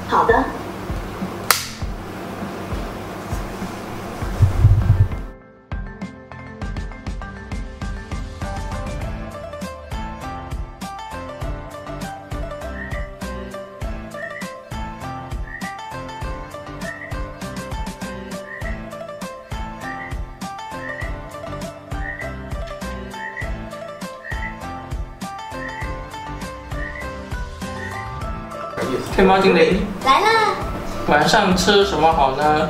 好的。 天猫精灵， 来啦！ 晚上吃什么好呢？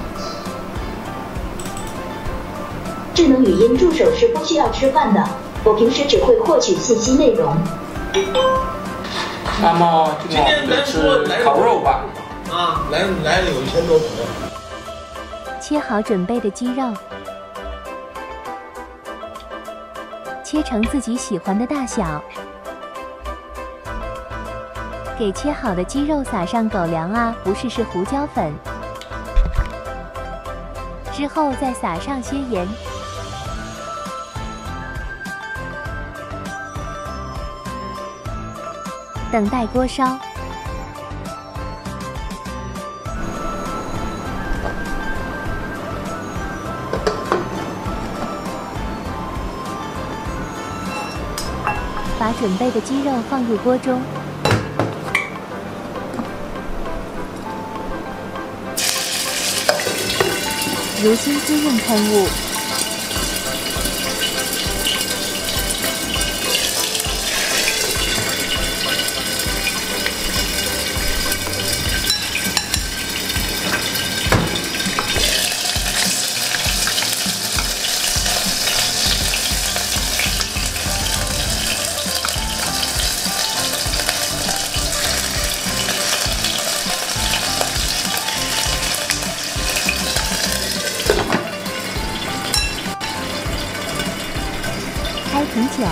智能语音助手是不需要吃饭的，我平时只会获取信息内容。 那么今天我们就吃烤肉吧。 啊，来了有1000多朋友。 切好准备的鸡肉，切成自己喜欢的大小。给切好的鸡肉撒上狗粮啊，不是，是胡椒粉。之后再撒上些盐。等待锅烧。把准备的鸡肉放入锅中。如新滋润喷雾，开瓶酒，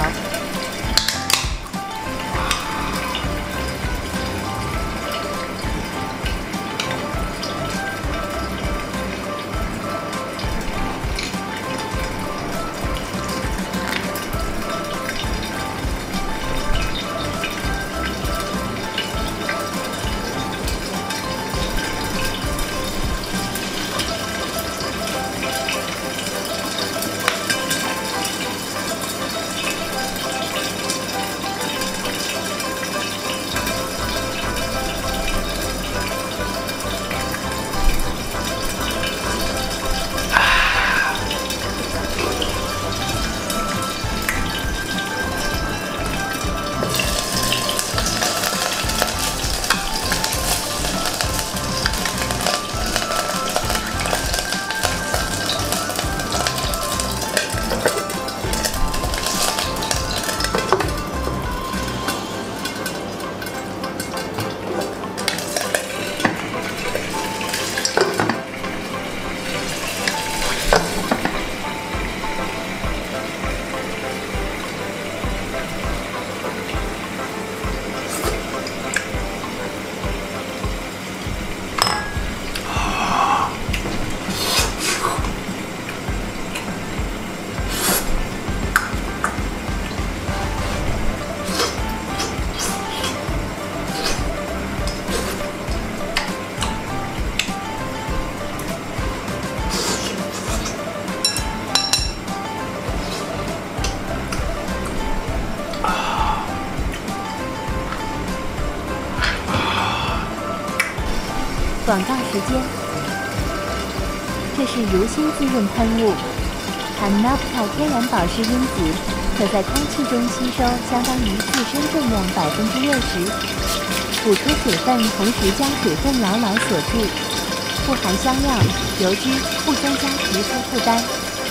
广告时间。这是如新滋润喷雾，含 Nocta 天然保湿因子，可在空气中吸收相当于自身重量60%，补出水分，同时将水分牢牢锁住，不含香料、油脂，不增加皮肤负担。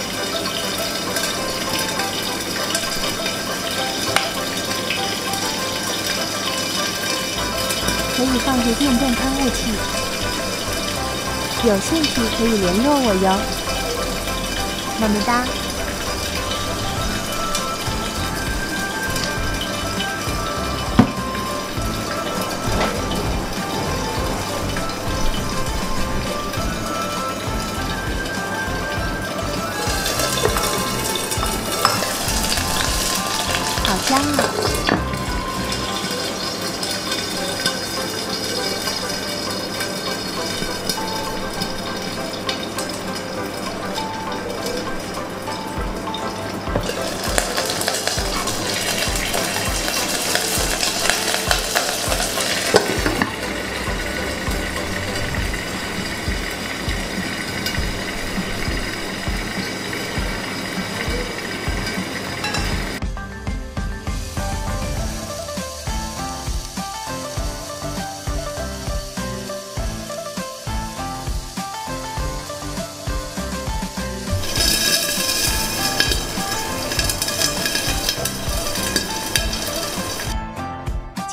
可以放入电动喷雾器。有兴趣可以联络我哟，么么哒。好香啊！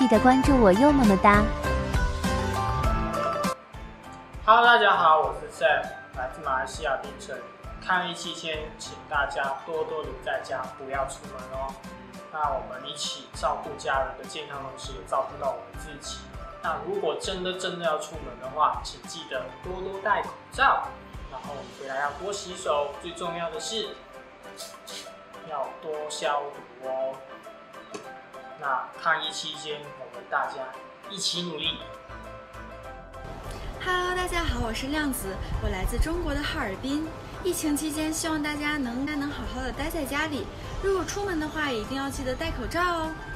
记得关注我哟，么么哒。 Hello， 大家好，我是 Sam， 来自马来西亚槟城。抗疫期间，请大家多多留在家，不要出门哦。那我们一起照顾家人的健康，同时也照顾到我们自己。那如果真的要出门的话，请记得多多戴口罩，然后回来要多洗手，最重要的是要多消毒哦。那抗疫期间，我们大家一起努力。 Hello， 大家好，我是亮子，我来自中国的哈尔滨。疫情期间，希望大家能好好的待在家里，如果出门的话，一定要记得戴口罩哦。